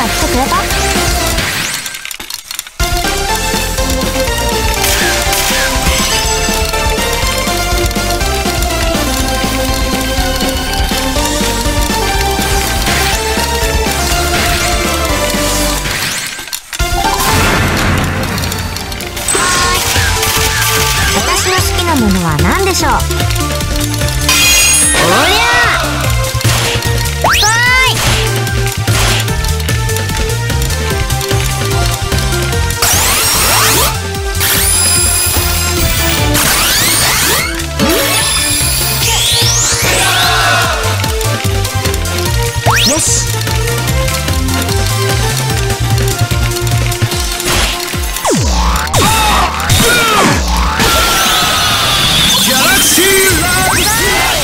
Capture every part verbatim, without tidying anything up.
は来てくれた？私の好きなものは何でしょう？おりゃよし。ギャラクシーラブス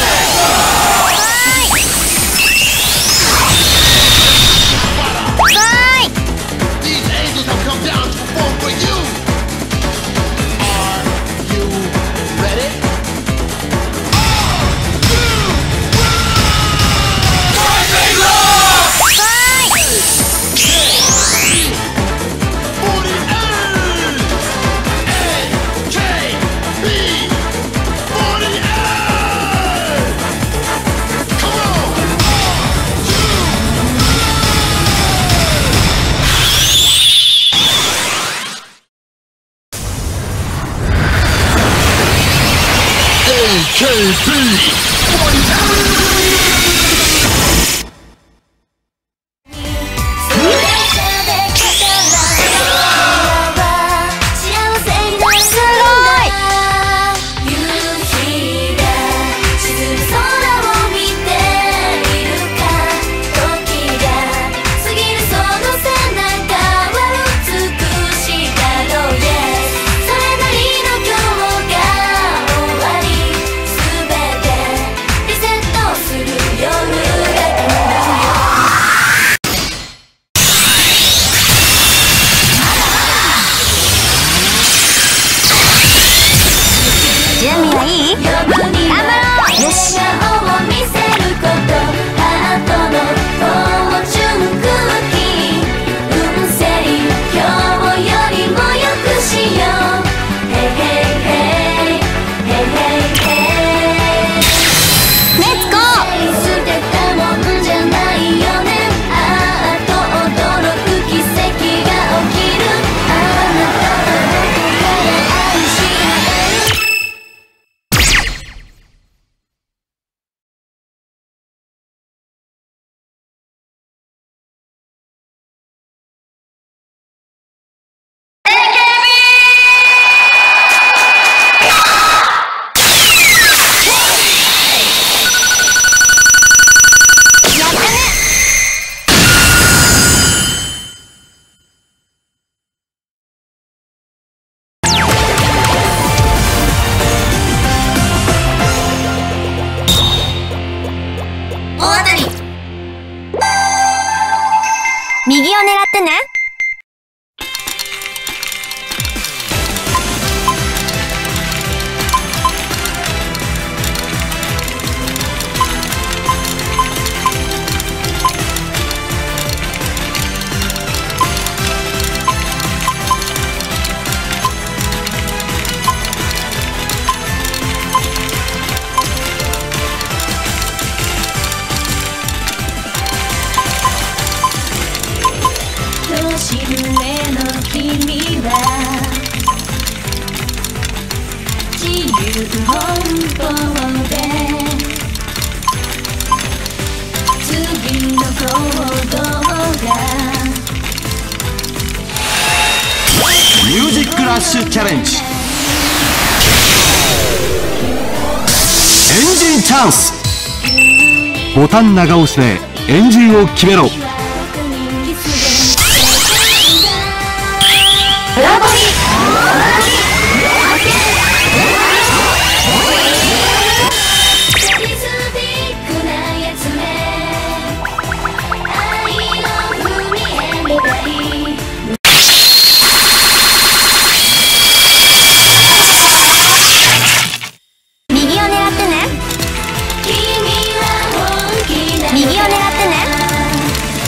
ケーピー準備はいい？頑張ろう。よし。右を狙ってね。年上の君は自由奔放で次の行動がミュージックラッシュチャレンジエンジンチャンス。ボタン長押しでエンジンを決めろ。 ブラボリ右を狙ってね。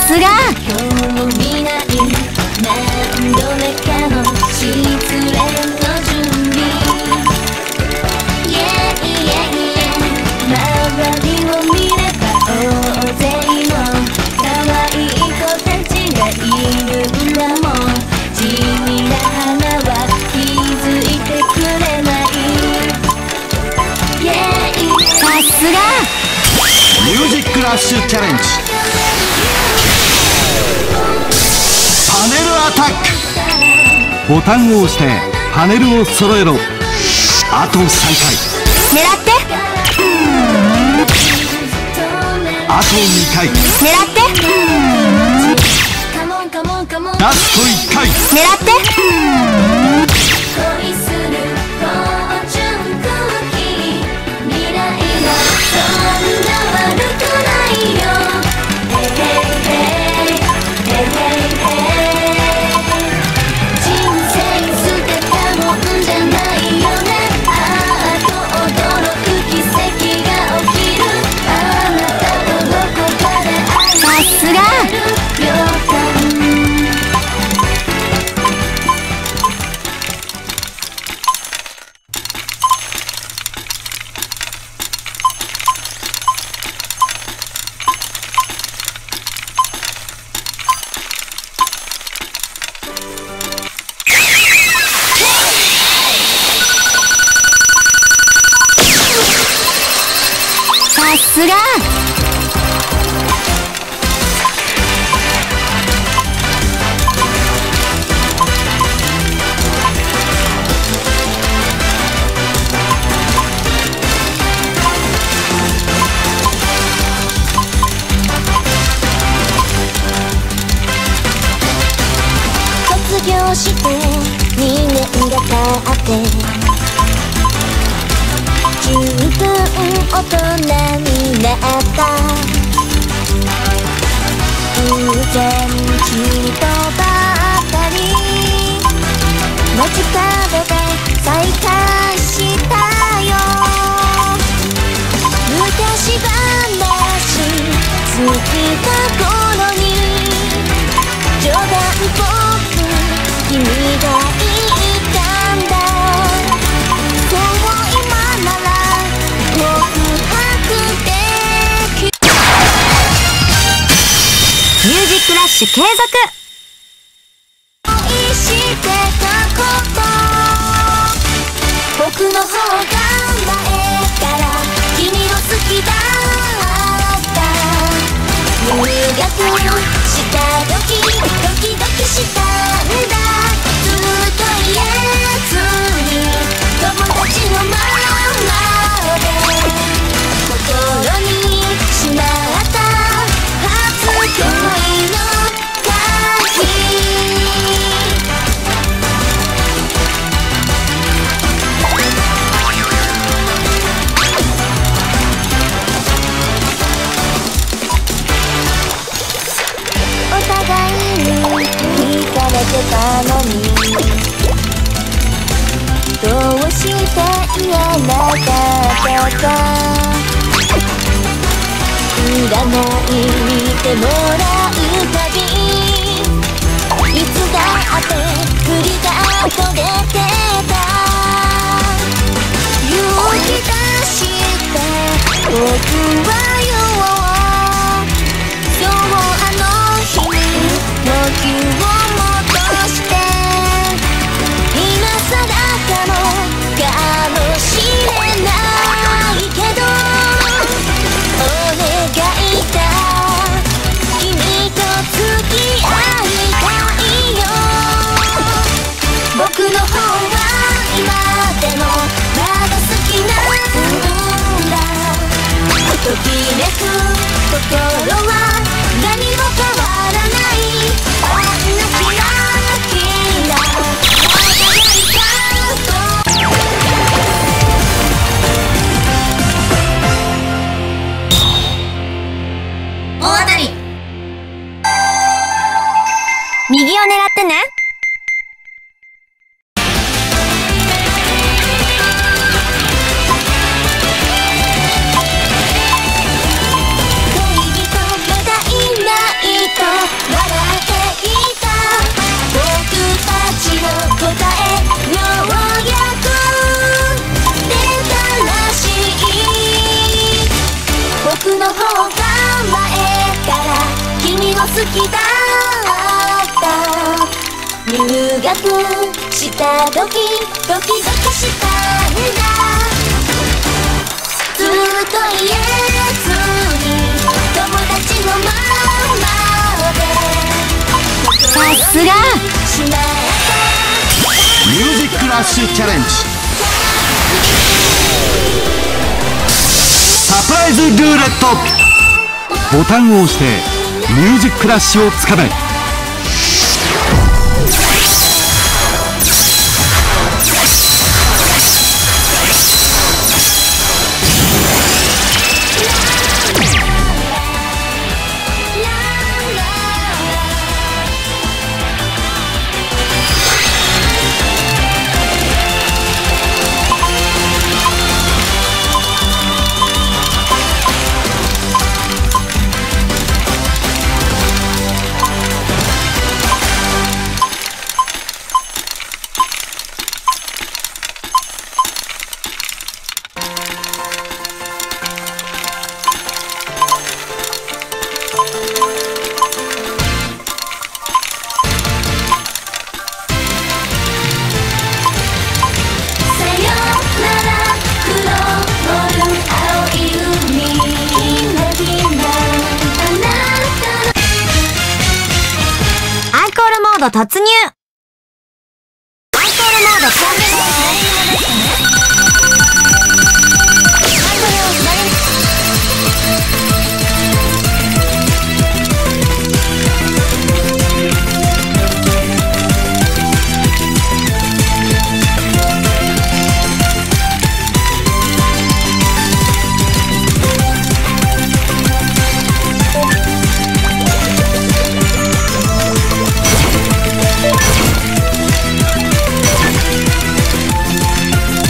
すが何度目かの失恋の準備 Yeah yeah yeah 周りを見れば大勢の可愛い子たちがいるんだもん地味な花は気づいてくれない Yeah さすがミュージックラッシュチャレンジパネルアタックボタンを押してパネルを揃えろあとさんかい狙ってあとにかい狙ってラストいっかい狙って恋するフォーチュンクッキー未来はそんな悪くないよ Hey hey hey Hey hey hey 人生捨てたもんじゃないよねあーと驚く奇跡が起きるあなたとどこかで会いさすがえる予感さすが卒業してにねんが経って十分大人になった偶然人ばかり街角で再会したよ昔話好きな頃に冗談っぽく君が言ったんだそう今なら告白できるミュージックラッシュ継続恋してたこと僕の方が前から君を好きだった入学した時ドキドキしたんだずっと言えずに友達のままで心にしまった初恋の鍵お互いに惹かれてたのにどうして言えなかったか占い見てもらうたびいつだって振りがと出てた勇気出して僕は言おうそうあの日に時を戻して今更かもかもしれないけどお願いだ君と付き合いたいよ僕の方は今でもまだ好きなんだときめく心は何も変わらないあんなキラキラ輝いた大当たり右を狙ってね恋人がいないとの方が前から君を好きだった入学した時ドキドキしたんだずっと言えずに友達のままでさすがしまったミュージックラッシュチャレンジサプライズルーレットボタンを押してミュージックラッシュをつかめモード突入。アンコールモード完了。 「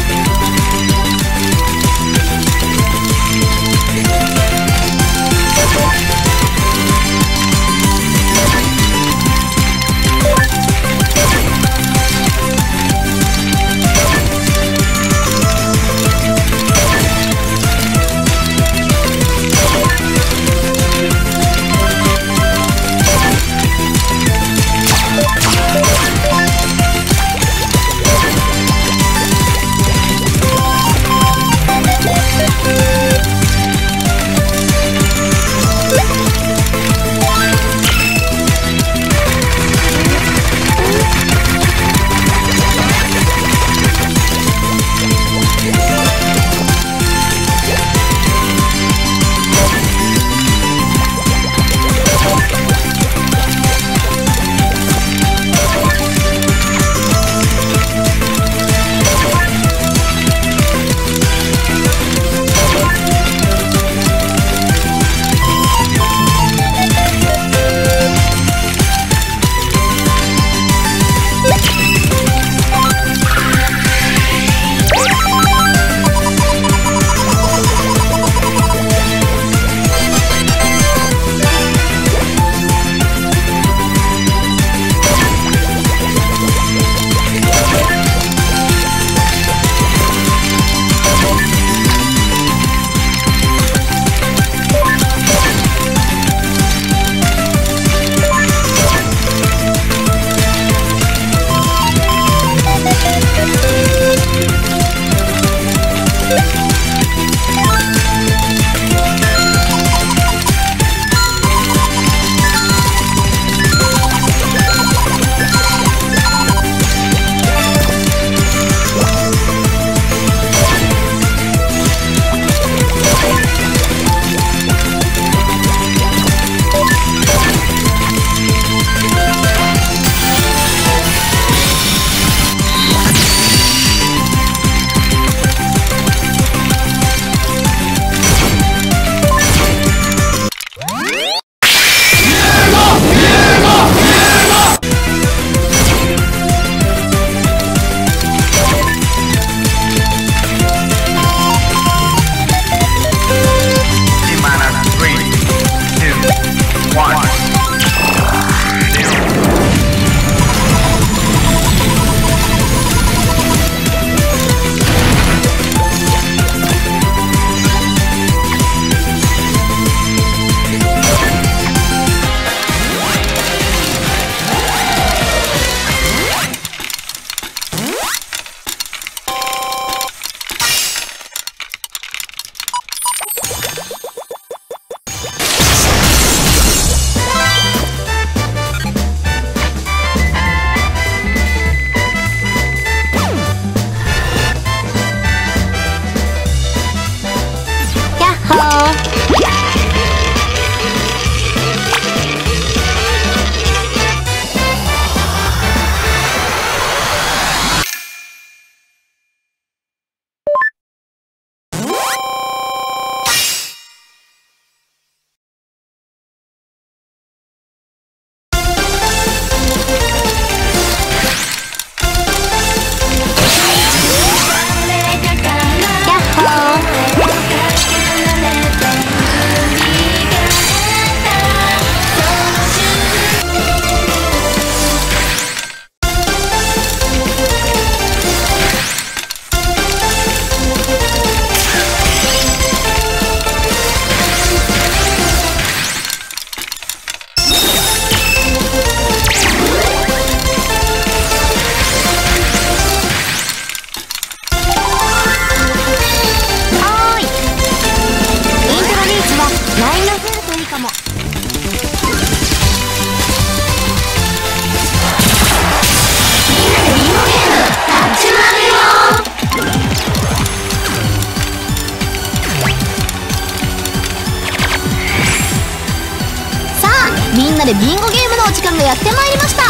なでビンゴゲームのお時間がやってまいりました。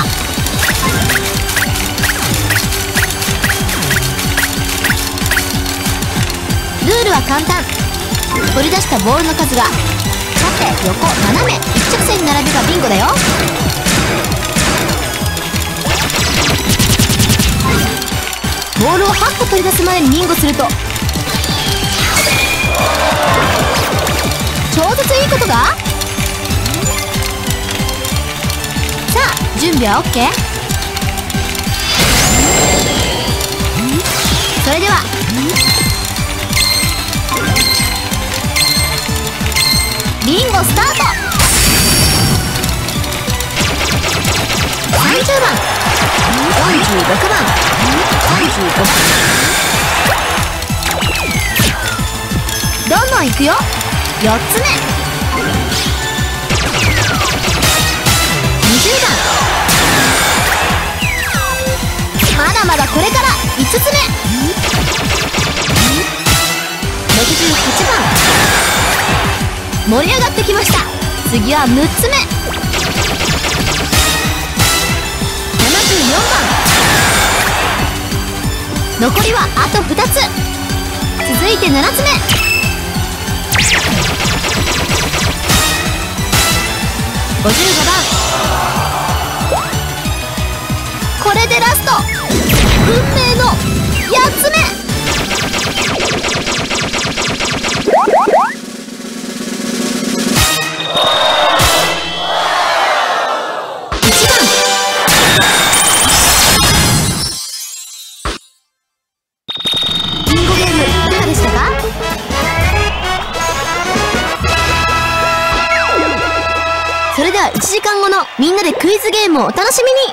ルールは簡単。取り出したボールの数が縦横斜め一直線に並べばビンゴだよ。ボールをはっこ取り出すまでにビンゴすると超絶いいことが。さあ準備は OK。 それではビンゴスタート。さんじゅうばん、よんじゅうろくばん、さんじゅうごばん。どんどんいくよ。よっつめ、にじゅうばん。まだまだこれからいつつめ、ろくじゅうはちばん。盛り上がってきました。次はむっつめ、ななじゅうよんばん。残りはあとふたつ。続いてななつめ、ごじゅうごばん。これでラスト、運命のやっつめ。それではいちじかんごのみんなでクイズゲームをお楽しみに。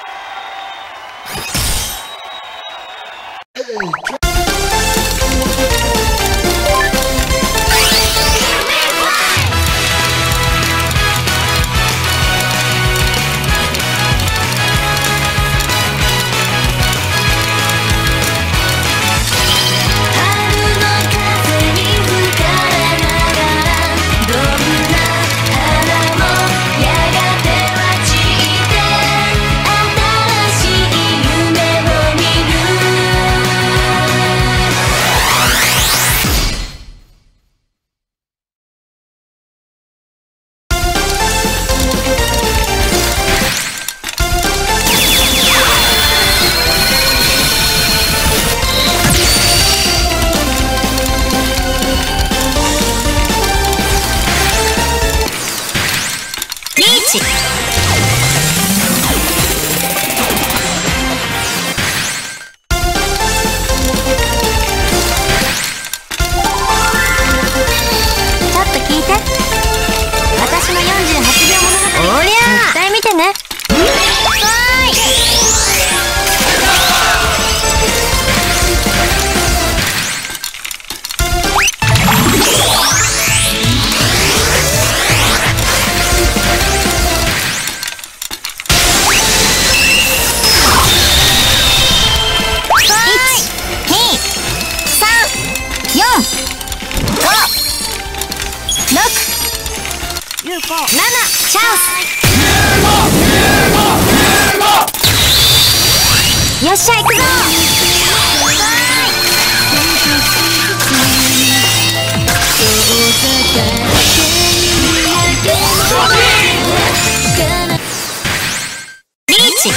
ななチャンス。よっしゃ行くぞ。リーチ。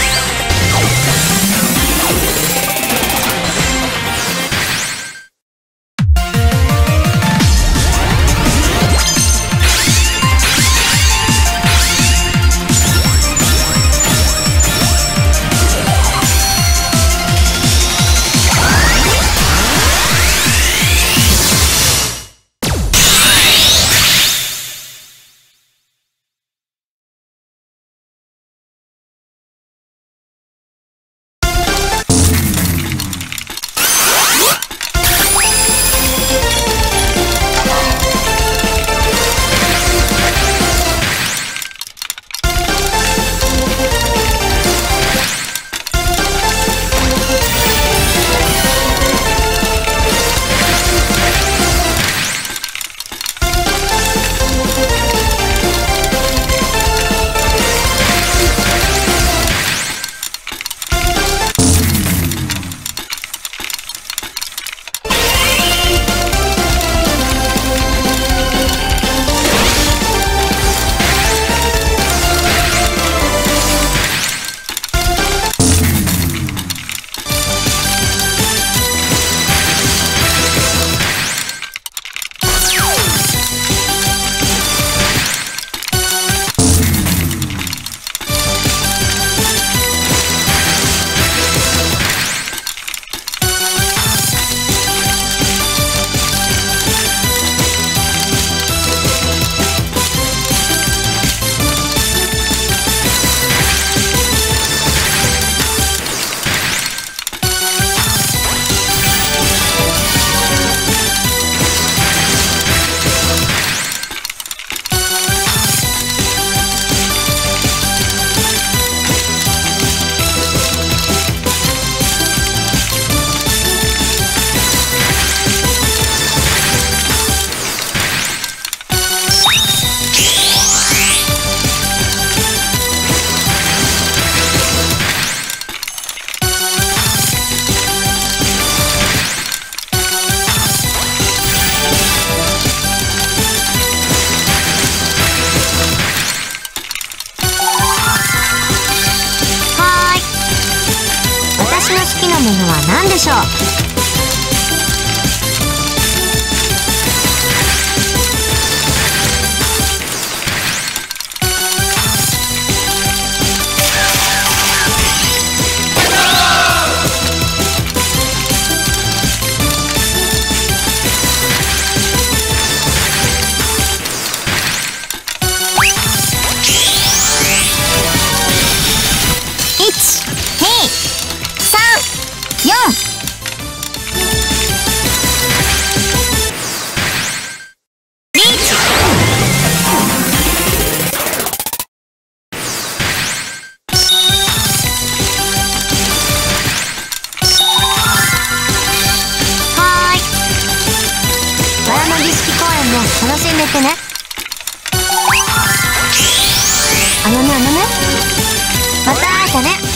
ものは何でしょう。 楽しんでってね。あのねあのねまた明日ね。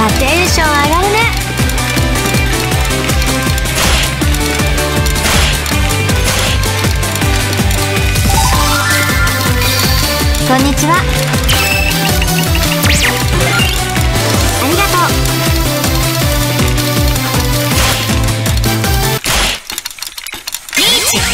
やテンション上がるね。こんにちは。ありがとう。リーチ。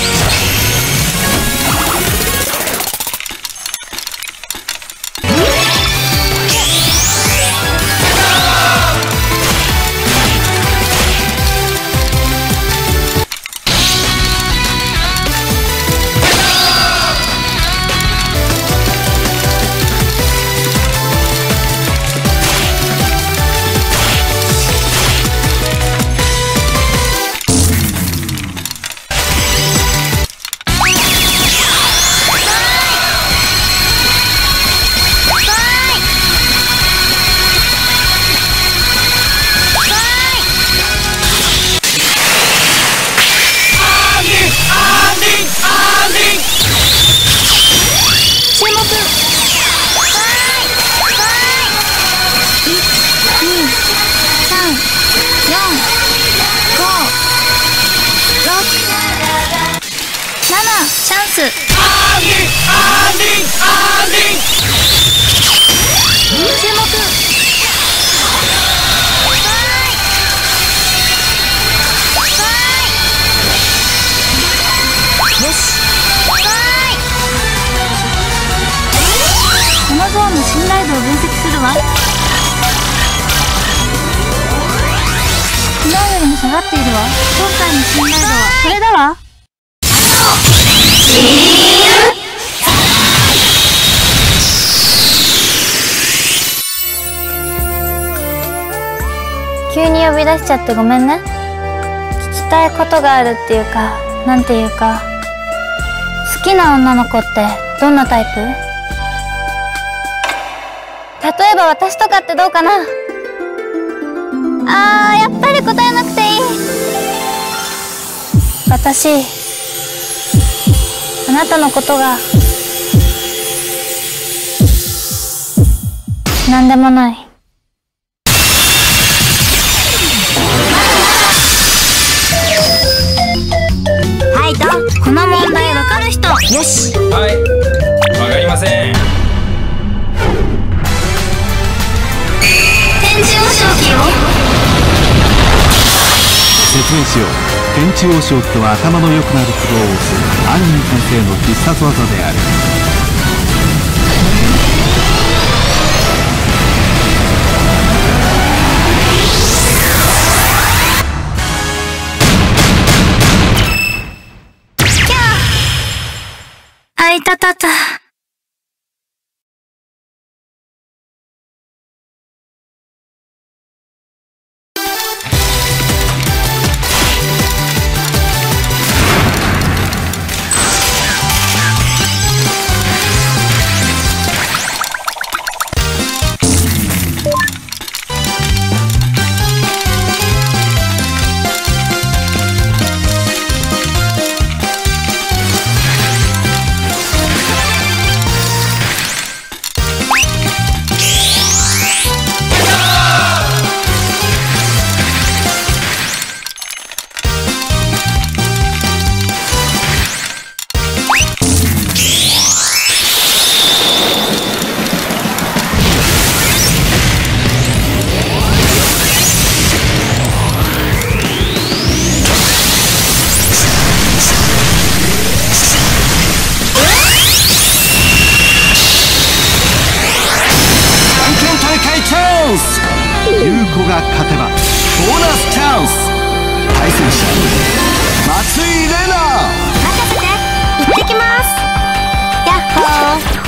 チャンス。注目。よし。このゾーンの信頼度を分析するわ。昨日よりも下がっているわ。今回の信頼度はこれだわ。急に呼び出しちゃってごめんね。聞きたいことがあるっていうか、なんていうか、好きな女の子ってどんなタイプ？例えば私とかってどうかな？あー、やっぱり答えなくていい。私あなたのことがなんでもない。はいと、この問題わかる人。よし。 はい、わかりません。 天地和尚記を説明しよう。天地王将とは頭の良くなるツボを押すアニメ先生の必殺技である。 キャー、あいたたた。 優子が勝てばボーナスチャンス。対戦者松井玲奈。 任せて、行ってきます。やっほー。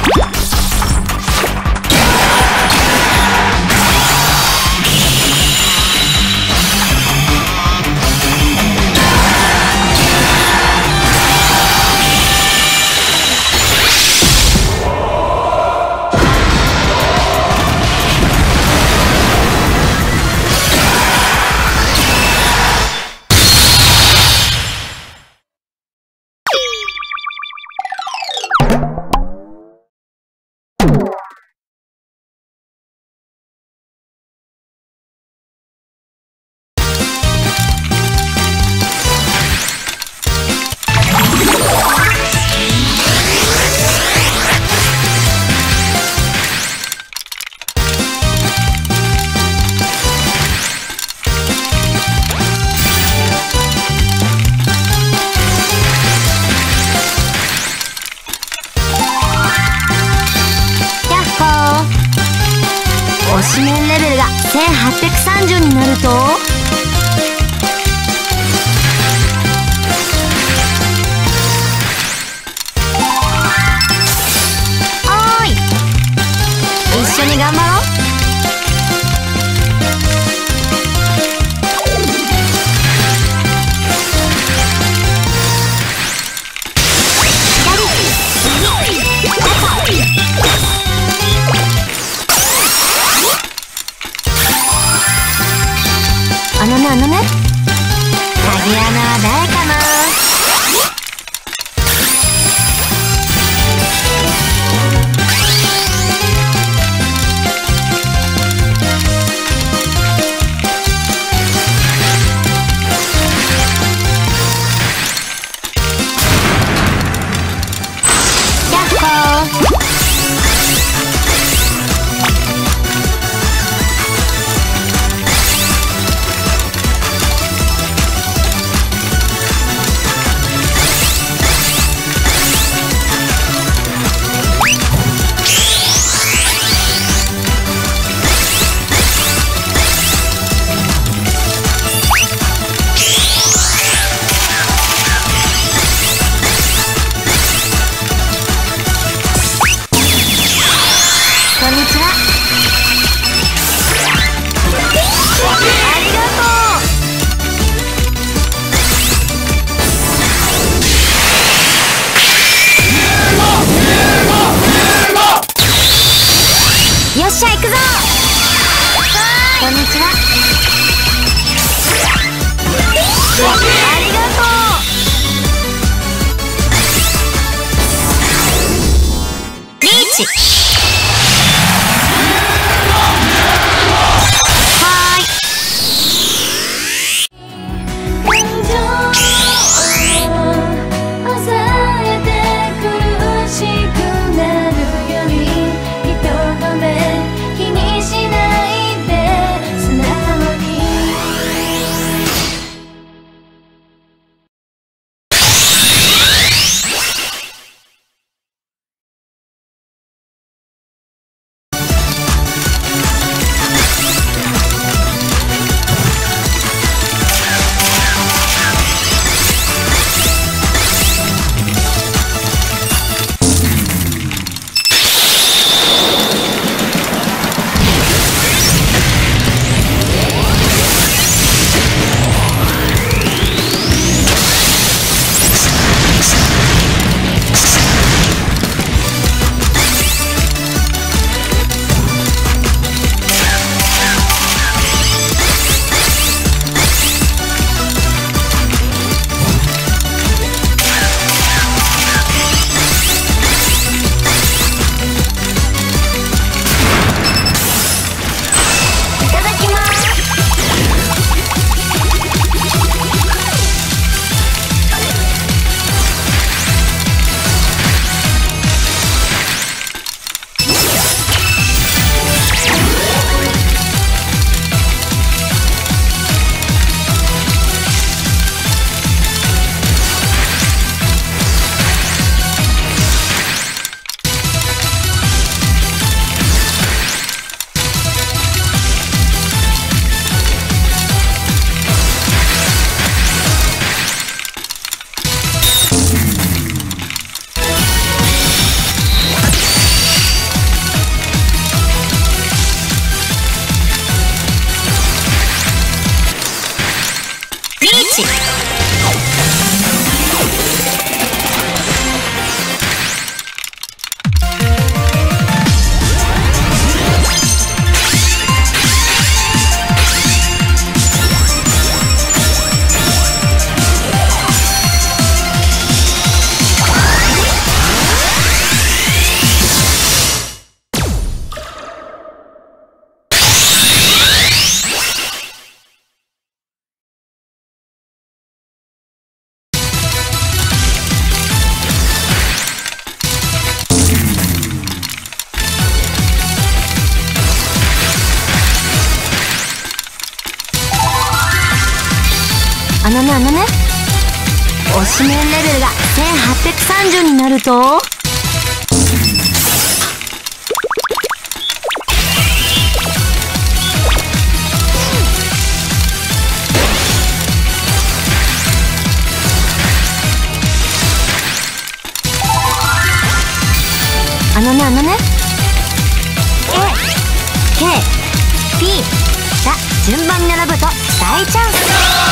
推しメンレベルがせんはっぴゃくさんじゅうになると、おーい、一緒に頑張ろう。あのねあのね、鍵穴は誰かな。やっほー。こんにちは。ありがとう。よっしゃ行くぞ。こんにちは。ありがとう。リーチ。あのねあのね、推しメンレベルがせんはっぴゃくさんじゅうになると、 あのねあのね A、K、P が順番に並ぶと大チャンス。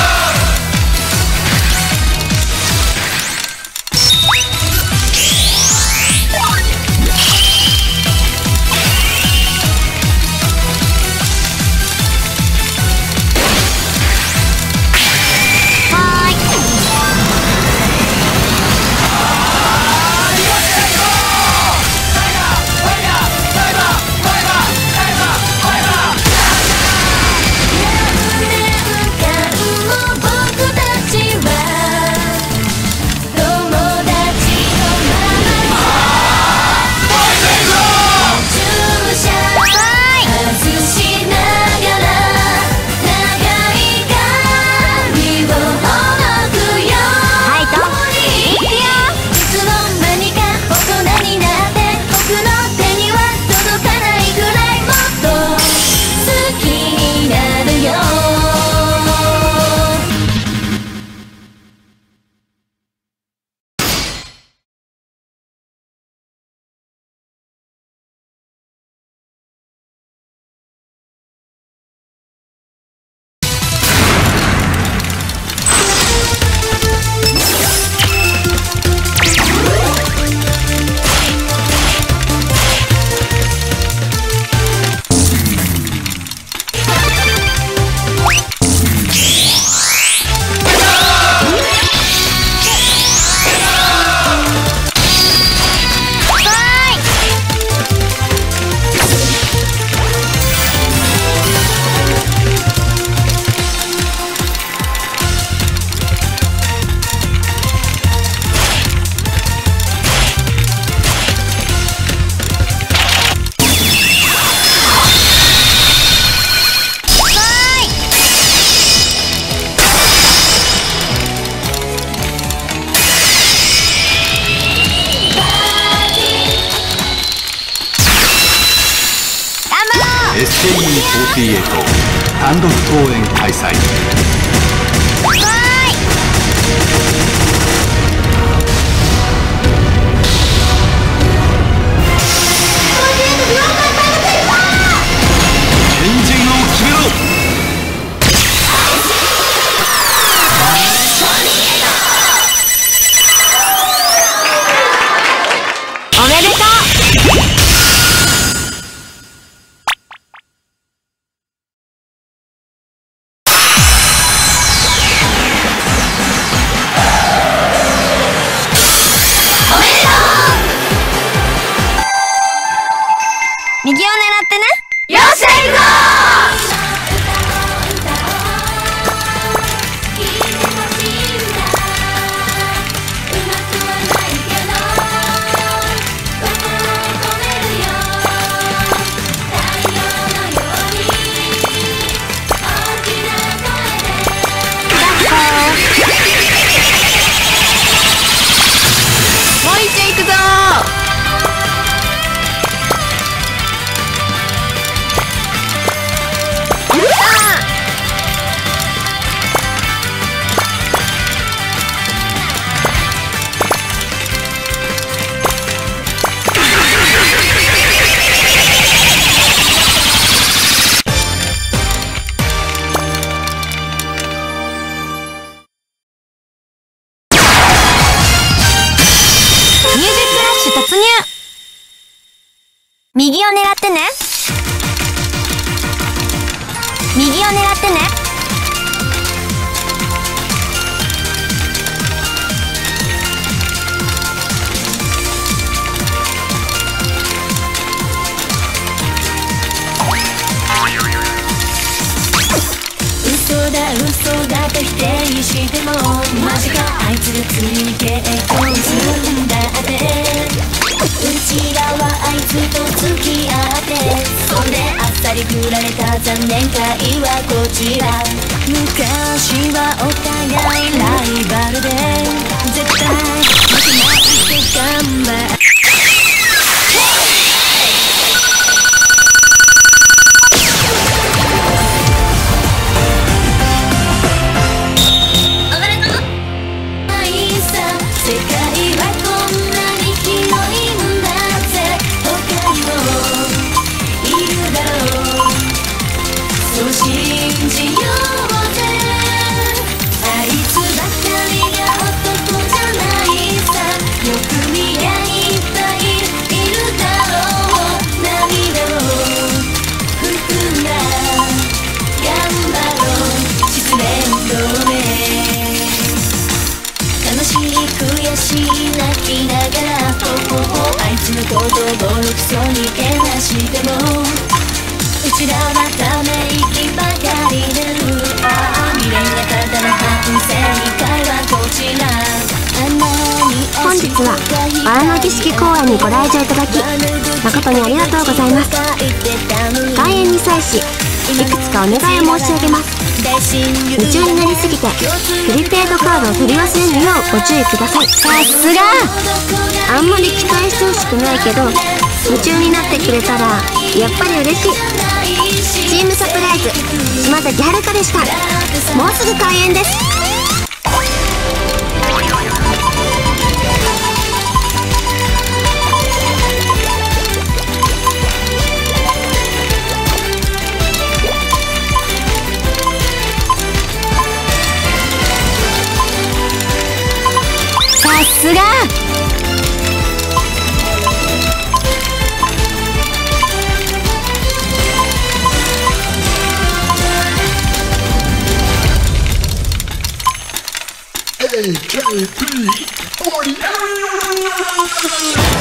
エスケーイーフォーティーエイト 単独公演開催。エンジンを決めろ。 おめでとう。右を狙ってね。よっしゃ行くぞもう一丁行くぞ突入。右を狙ってね。右を狙ってね。嘘だ嘘だと否定してもマジかあいつがついてこうするんだってうちらはあいつと付き合ってそんであっさり振られた残念会はこちら昔はお互いライバルで絶対負けないって頑張る世界はこんなに広いんだぜクソにけなしてもうちらはため息ばかり出る。ああ未練がただの反省会はこちら。 本日はバラの儀式公演にご来場いただき誠にありがとうございます。開演に際しいくつかお願いを申し上げます。夢中になりすぎてプリペイドカードを取り忘れぬようご注意ください。 さすが。 あんまり期待してほしくないけど夢中になってくれたらやっぱり嬉しい。チームサプライズ島崎遥香でした。もうすぐ開演です。 さすが。 エーケーピーフォーティーエイト